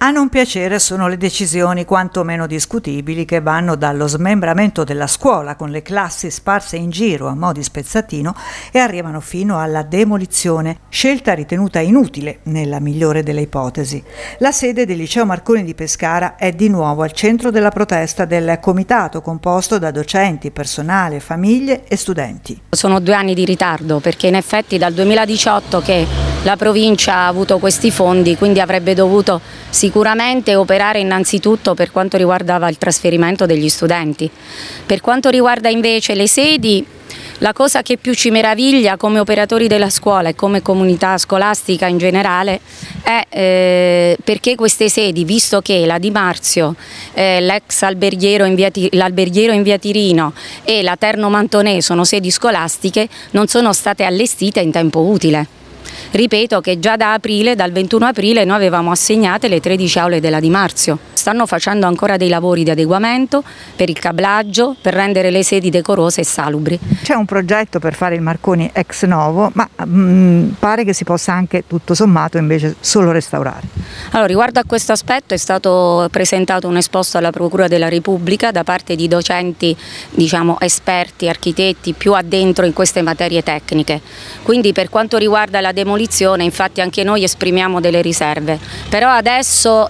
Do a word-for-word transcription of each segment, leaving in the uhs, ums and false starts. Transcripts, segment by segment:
A non piacere sono le decisioni quantomeno discutibili che vanno dallo smembramento della scuola con le classi sparse in giro a mo' di spezzatino e arrivano fino alla demolizione, scelta ritenuta inutile nella migliore delle ipotesi. La sede del Liceo Marconi di Pescara è di nuovo al centro della protesta del comitato composto da docenti, personale, famiglie e studenti. Sono due anni di ritardo perché in effetti dal duemiladiciotto che la provincia ha avuto questi fondi, quindi avrebbe dovuto sicuramente operare innanzitutto per quanto riguardava il trasferimento degli studenti. Per quanto riguarda invece le sedi, la cosa che più ci meraviglia come operatori della scuola e come comunità scolastica in generale è eh, perché queste sedi, visto che la Di Marzio, eh, l'ex alberghiero in, l'alberghiero in via Tirino e la Terno Mantonè sono sedi scolastiche, non sono state allestite in tempo utile. Ripeto che già da aprile, dal ventuno aprile, noi avevamo assegnate le tredici aule della Di Marzio. Stanno facendo ancora dei lavori di adeguamento per il cablaggio, per rendere le sedi decorose e salubri. C'è un progetto per fare il Marconi ex novo, ma mh, pare che si possa anche tutto sommato invece solo restaurare. Allora, riguardo a questo aspetto è stato presentato un esposto alla Procura della Repubblica da parte di docenti, diciamo, esperti, architetti, più addentro in queste materie tecniche. Quindi per quanto riguarda la demolizione, infatti anche noi esprimiamo delle riserve, però adesso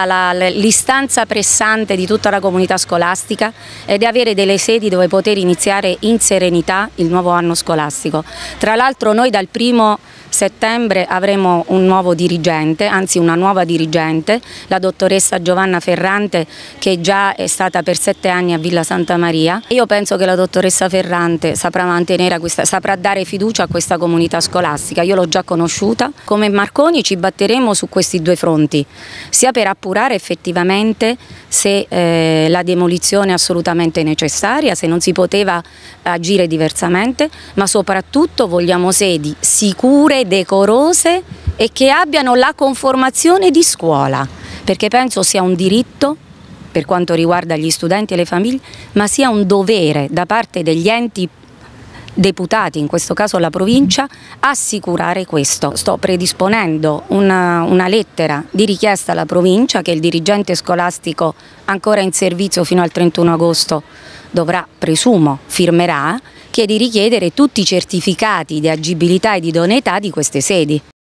l'istanza pressante di tutta la comunità scolastica è di avere delle sedi dove poter iniziare in serenità il nuovo anno scolastico. Tra l'altro noi dal primo settembre avremo un nuovo dirigente, anzi una nuova dirigente, la dottoressa Giovanna Ferrante, che già è stata per sette anni a Villa Santa Maria. Io penso che la dottoressa Ferrante saprà mantenere questa, saprà dare fiducia a questa comunità scolastica. Io l'ho già conosciuta. Come Marconi ci batteremo su questi due fronti, sia per appurare effettivamente se eh, la demolizione è assolutamente necessaria, se non si poteva agire diversamente, ma soprattutto vogliamo sedi sicure, decorose e che abbiano la conformazione di scuola, perché penso sia un diritto per quanto riguarda gli studenti e le famiglie, ma sia un dovere da parte degli enti deputati, in questo caso la provincia, assicurare questo. Sto predisponendo una, una lettera di richiesta alla provincia che il dirigente scolastico ancora in servizio fino al trentuno agosto dovrà, presumo, firmerà, che è di richiedere tutti i certificati di agibilità e di idoneità di queste sedi.